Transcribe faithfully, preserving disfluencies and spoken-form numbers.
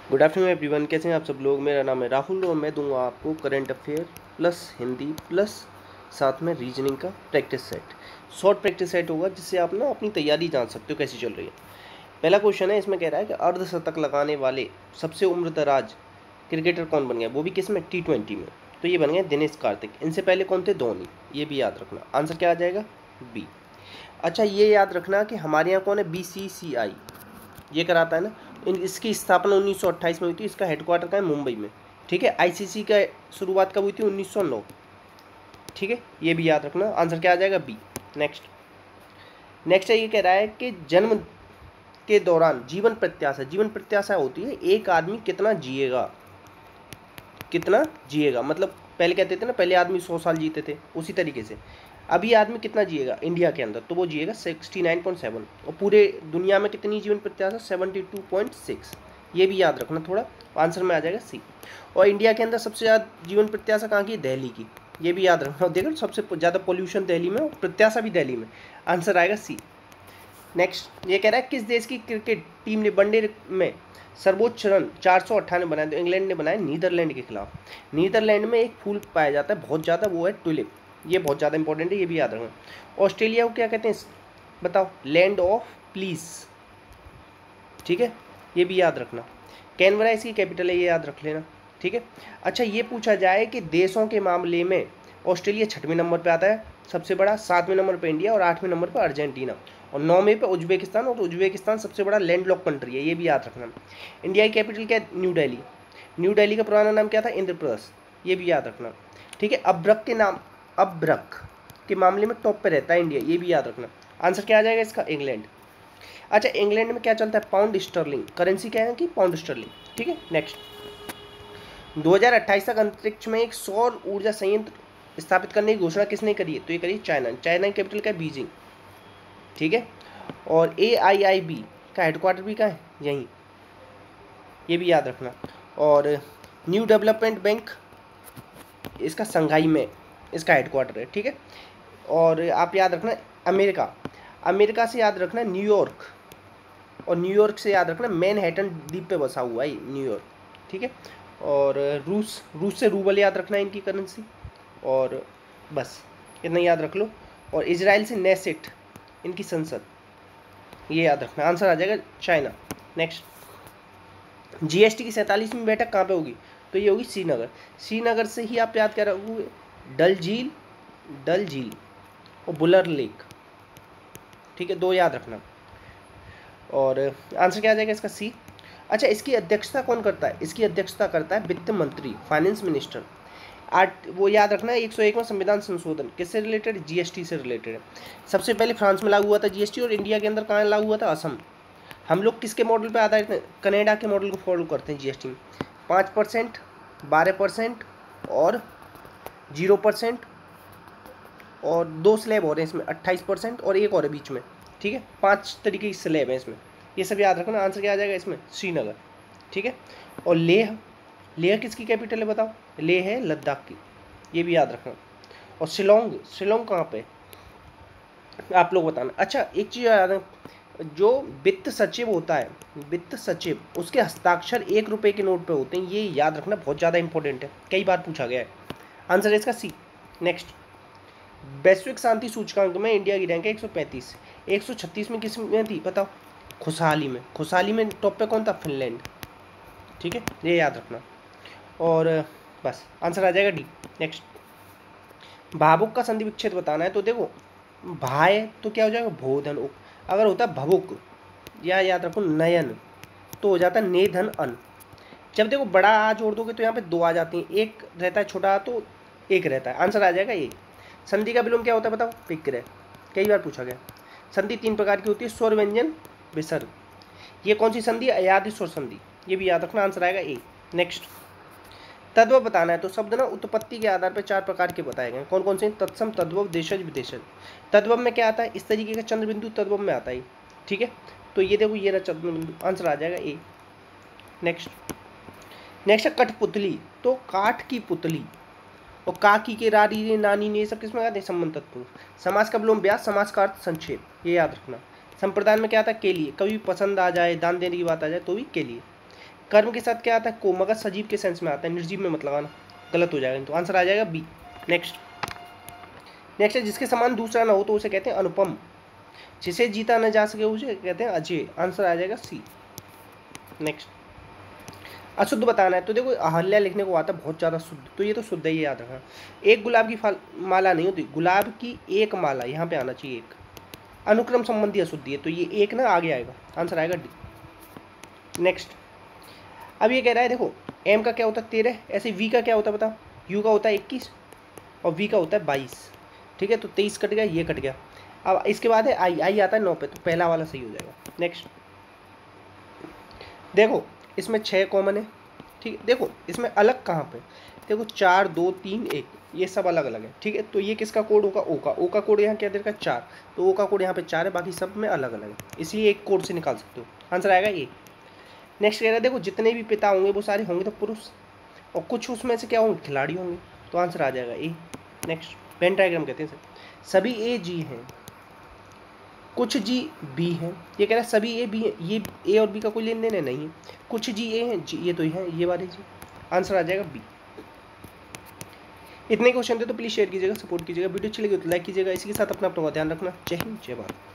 Good afternoon everyone, कैसे हैं आप सब लोग। मेरा नाम है राहुल और मैं दूंगा आपको current affair plus Hindi plus साथ में रीजनिंग का practice set. Short practice set होगा जिससे आप ना अपनी तैयारी जान सकते हो कैसी चल रही है। पहला क्वेश्चन है, इसमें कह रहा है कि अर्धशतक लगाने वाले सबसे उम्रदराज क्रिकेटर कौन बन गया, वो भी किस में, टी ट्वेंटी में। तो ये बन गए दिनेश कार्तिक। इनसे पहले कौन थे, धोनी। ये भी याद रखना। आंसर क्या आ जाएगा, बी। अच्छा, ये याद रखना कि हमारे यहाँ कौन है, बी सी सी आई, ये कराता है ना। इन इसकी स्थापना उन्नीस सौ अट्ठाईस में हुई थी। इसका हेडक्वार्टर का है मुंबई में। ठीक है। आई सी सी का शुरुआत कब हुई थी, उन्नीस सौ नौ। ठीक है, ये भी याद रखना। आंसर क्या आ जाएगा, बी। नेक्स्ट नेक्स्ट है, ये कह रहा है कि जन्म के दौरान जीवन प्रत्याशा जीवन प्रत्याशा होती है एक आदमी कितना जिएगा, कितना जिएगा। मतलब पहले कहते थे ना, पहले आदमी सौ साल जीते थे, उसी तरीके से अभी आदमी कितना जिएगा इंडिया के अंदर, तो वो जिएगा सिक्सटी नाइन पॉइंट सेवन। और पूरे दुनिया में कितनी जीवन प्रत्याशा, सेवेंटी टू पॉइंट सिक्स। ये भी याद रखना थोड़ा, आंसर में आ जाएगा सी। और इंडिया के अंदर सबसे ज़्यादा जीवन प्रत्याशा कहाँ की है, दिल्ली की। ये भी याद रखना। देखो सबसे ज़्यादा पोल्यूशन दिल्ली में और प्रत्याशा भी दिल्ली में। आंसर आएगा सी। नेक्स्ट ये कह रहा है, किस देश की क्रिकेट टीम ने वनडे में सर्वोच्च रन चार सौ अट्ठानवे बनाए, तो इंग्लैंड ने बनाए नीदरलैंड के खिलाफ। नीदरलैंड में एक फूल पाया जाता है बहुत ज़्यादा, वो है ट्यूलिप। ये बहुत ज़्यादा इंपॉर्टेंट है, ये भी याद रखना। ऑस्ट्रेलिया को क्या कहते हैं, बताओ, लैंड ऑफ प्लीज। ठीक है, ये भी याद रखना। कैनबरा इसकी कैपिटल है, ये याद रख लेना। ठीक है। अच्छा, ये पूछा जाए कि देशों के मामले में ऑस्ट्रेलिया छठवें नंबर पे आता है सबसे बड़ा, सातवें नंबर पे इंडिया और आठवें नंबर पे अर्जेंटीना और नौवें पे उज्बेकिस्तान। और उज्बेकिस्तान सबसे बड़ा लैंडलॉक कंट्री है, ये भी याद रखना। इंडिया की कैपिटल क्या है, न्यू दिल्ली। न्यू दिल्ली का पुराना नाम क्या था, इंद्रप्रस्थ। ये भी याद रखना। ठीक है। अब्रक के नाम अब्रक के मामले में टॉप पे रहता है इंडिया, ये भी याद रखना। आंसर क्या आ जाएगा इसका, इंग्लैंड। अच्छा, इंग्लैंड में क्या चलता है, पाउंड स्टर्लिंग। करेंसी क्या है कि पाउंड स्टर्लिंग। ठीक है। नेक्स्ट दो हज़ार अट्ठाईस तक अंतरिक्ष में एक सौर ऊर्जा संयंत्र स्थापित करने की घोषणा किसने करी है, तो ये करी चाइना। चाइना की कैपिटल क्या है, बीजिंग। ठीक है। और ए आई आई बी का हेडक्वार्टर भी कहाँ है, यहीं, ये भी याद रखना। और न्यू डेवलपमेंट बैंक इसका संघाई में इसका हेडक्वार्टर है। ठीक है। और आप याद रखना अमेरिका, अमेरिका से याद रखना न्यूयॉर्क, और न्यूयॉर्क से याद रखना मैनहट्टन द्वीप पे बसा हुआ है न्यूयॉर्क। ठीक है। और रूस, रूस से रूबल याद रखना इनकी करेंसी। और बस इतना याद रख लो। और इजराइल से नेसेट इनकी संसद, ये याद रखना। आंसर आ जाएगा चाइना। नेक्स्ट जीएसटी की सैंतालीसवीं बैठक कहाँ पे होगी, तो ये होगी श्रीनगर। श्रीनगर से ही आप याद कर रहोगे डल झील, डल झील और बुलर लेक। ठीक है, दो याद रखना। और आंसर क्या आ जाएगा इसका, सी। अच्छा, इसकी अध्यक्षता कौन करता है, इसकी अध्यक्षता करता है वित्त मंत्री, फाइनेंस मिनिस्टर। आर्ट वो याद रखना है, एक सौ एक में संविधान संशोधन किससे रिलेटेड, जीएसटी से रिलेटेड है। सबसे पहले फ्रांस में लागू हुआ था जीएसटी, और इंडिया के अंदर कहाँ लागू हुआ था, असम। हम लोग किसके मॉडल पे आधारित हैं, कनाडा के मॉडल को फॉलो करते हैं जीएसटी में। पाँच परसेंट, बारह परसेंट और जीरो परसेंट, और दो स्लैब हो रहे हैं इसमें, अट्ठाईस परसेंट और एक और है बीच में। ठीक है, पांच तरीके की स्लैब है इसमें, ये सब याद रखना। आंसर क्या आ जाएगा इसमें, श्रीनगर। ठीक है। और लेह, लेह किसकी कैपिटल है बताओ, लेह है लद्दाख की, ये भी याद रखना। और शिलोंग, शिलोंग कहाँ पे, आप लोग बताना। अच्छा, एक चीज़ याद है, जो वित्त सचिव होता है, वित्त सचिव, उसके हस्ताक्षर एक रुपए के नोट पे होते हैं, ये याद रखना, बहुत ज़्यादा इंपॉर्टेंट है, कई बार पूछा गया है। आंसर है इसका सी। नेक्स्ट वैश्विक शांति सूचकांक में इंडिया की रैंक है एक सौ पैंतीस। एक सौ छत्तीस में किस में थी बताओ, खुशहाली में। खुशहाली में टॉप पे कौन था, फिनलैंड। ठीक है, ये याद रखना। और बस आंसर आ जाएगा डी। नेक्स्ट भावुक का संधि विच्छेद बताना है, तो देखो भाई तो क्या हो जाएगा, भोधन उक। अगर होता है भवुक, या याद रखो नयन, तो हो जाता है नेधन अन। जब देखो बड़ा आ जोड़ दोगे तो यहाँ पे दो आ जाती हैं, एक रहता है छोटा आ तो एक रहता है। आंसर आ जाएगा ये। संधि का विलोम क्या होता है बताओ, विक्रय। कई बार पूछा गया। संधि तीन प्रकार की होती है, स्वर, व्यंजन, विसर्ग। ये कौन सी संधि, अयादि स्वर संधि, ये भी याद रखना। आंसर आएगा ए। नेक्स्ट तद्भव बताना है, तो शब्द ना उत्पत्ति के आधार पर चार प्रकार के बताए गए। कौन कौन से, तत्सम, तद्भव, देशज, विदेशज। तद्भव में क्या आता है, इस तरीके का चंद्र बिंदु तद्भव में आता है। ठीक है, तो ये देखो ये रहा चंद्र बिंदु, आंसर आ जाएगा ए। नेक्स्ट नेक्स्ट है कठपुतली, तो काठ की पुतली। और काकी के रारी ने नानी ने, ये सब किसमें आते हैं, संबंध तत्व। समास का विलोम ब्यास, समास का अर्थ संक्षेप, ये याद रखना। संप्रदाय में क्या आता है, के लिए, कभी पसंद आ जाए, दान देने की बात आ जाए तो भी के लिए। कर्म के साथ क्या आता है, को, मगर सजीव के सेंस में आता है, निर्जीव में मत लगाना, गलत हो जाएगा। तो आंसर आ जाएगा बी। नेक्स्ट नेक्स्ट है जिसके समान दूसरा ना हो तो उसे कहते हैं अनुपम, जिसे जीता न जा सके उसे कहते हैं अजय। आंसर आ जाएगा सी। नेक्स्ट अशुद्ध बताना है, तो देखो अहल्या लिखने को आता है बहुत ज़्यादा शुद्ध, तो ये तो शुद्ध है, ये याद रखना। एक गुलाब की फल माला नहीं होती, गुलाब की एक माला, यहाँ पे आना चाहिए एक। अनुक्रम संबंधी अशुद्धि है, तो ये एक ना आगे आएगा, आंसर आएगा डी। नेक्स्ट अब ये कह रहा है देखो एम का क्या होता है तेरह, ऐसे वी का क्या होता है बताओ, यू का होता है इक्कीस और वी का होता है बाईस, ठीक है। तो तेईस कट गया, ये कट गया। अब इसके बाद है आई, आई आता है नौ पे, तो पहला वाला सही हो जाएगा। नेक्स्ट देखो इसमें छः कॉमन है, ठीक है। देखो इसमें अलग कहाँ पे, देखो चार दो तीन एक, ये सब अलग अलग है, ठीक है। तो ये किसका कोड होगा, ओ का। ओ का कोड यहाँ क्या दे रखा है, चार, तो ओ का कोड यहाँ पे चार है, बाकी सब में अलग अलग है, इसलिए एक कोड से निकाल सकते हो, आंसर आएगा ये। नेक्स्ट कह रहा है देखो जितने भी पिता होंगे वो सारे होंगे तो पुरुष, और कुछ उसमें से क्या होंगे, खिलाड़ी होंगे, तो आंसर आ जाएगा ए। नेक्स्ट वेन डायग्राम कहते हैं सर, सभी ए जी हैं, कुछ जी बी हैं। ये कह रहा है सभी ए बी हैं, ये ए और बी का कोई लेन देन है नहीं है, कुछ जी ए हैं, जी ये तो है, ये वाले जी, आंसर आ जाएगा बी। इतने क्वेश्चन थे, तो प्लीज़ शेयर कीजिएगा, सपोर्ट कीजिएगा, वीडियो अच्छी लगी तो लाइक कीजिएगा। इसी के साथ अपना अपना ध्यान रखना। जय हिंद, जय भारत।